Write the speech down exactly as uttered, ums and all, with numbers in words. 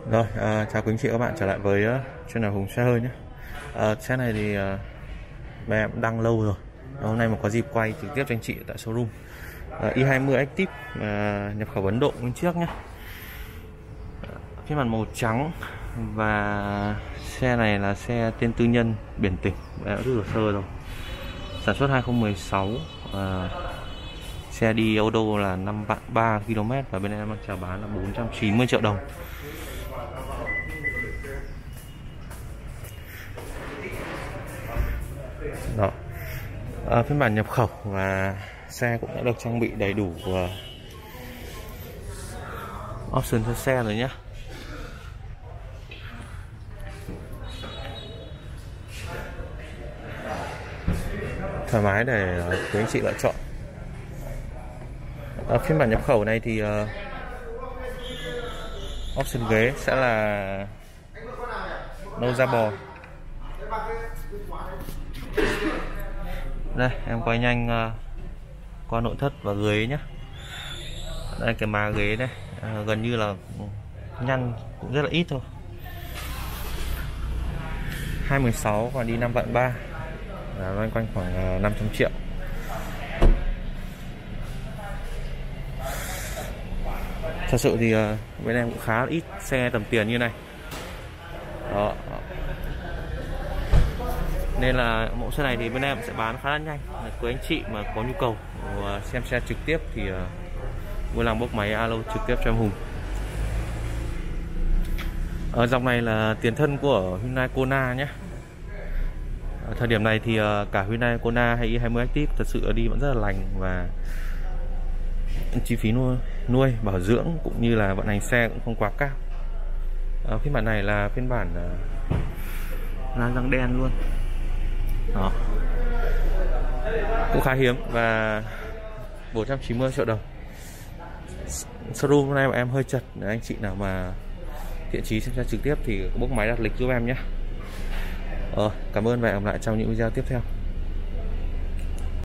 Rồi, à, chào quý anh chị và các bạn trở lại với uh, channel Hùng xe hơi nhé. À, xe này thì uh, mẹ em đăng lâu rồi. Hôm nay mà có dịp quay trực tiếp cho anh chị tại showroom. uh, i hai mươi Active uh, nhập khẩu Ấn Độ bên trước nhé. uh, Phiên bản màu trắng. Và xe này là xe tên tư nhân, biển tịch, đã rất là sơ rồi. Sản xuất hai không một sáu. uh, Xe đi ô tô là năm vạn ba ki lô mét và bên em đang chào bán là bốn trăm chín mươi triệu đồng. Đó. À, phiên bản nhập khẩu và xe cũng đã được trang bị đầy đủ uh, option cho xe rồi nhé. Thoải mái để uh, quý anh chị lựa chọn. À, phiên bản nhập khẩu này thì uh, option ghế sẽ là nâu da bò. Đây em quay nhanh uh, qua nội thất và ghế nhé. Đây cái má ghế đây uh, gần như là nhăn cũng rất là ít thôi. Hai mười sáu còn đi năm vạn ba, là loanh quanh khoảng uh, năm trăm triệu. Thật sự thì uh, bên em cũng khá ít xe tầm tiền như này. Đó. Nên là mẫu xe này thì bên em sẽ bán khá là nhanh. Quý anh chị mà có nhu cầu xem xe trực tiếp thì vui lòng bốc máy alo trực tiếp cho em Hùng. Ở dòng này là tiền thân của Hyundai Kona nhé. Ở thời điểm này thì cả Hyundai Kona hay i hai mươi Active thật sự đi vẫn rất là lành, và chi phí nuôi, nuôi bảo dưỡng cũng như là vận hành xe cũng không quá cao. Ở phiên bản này là phiên bản la răng đen luôn. Đó. Cũng khá hiếm và bốn trăm chín mươi triệu đồng. Showroom hôm nay bọn em hơi chật, để anh chị nào mà thiện chí xem xe trực tiếp thì bốc máy đặt lịch giúp em nhé. Ờ, cảm ơn và hẹn gặp lại trong những video tiếp theo.